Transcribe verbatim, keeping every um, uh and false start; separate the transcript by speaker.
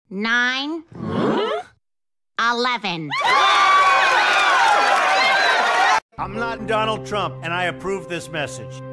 Speaker 1: nine, eleven.
Speaker 2: I'm not Donald Trump, and I approve this message.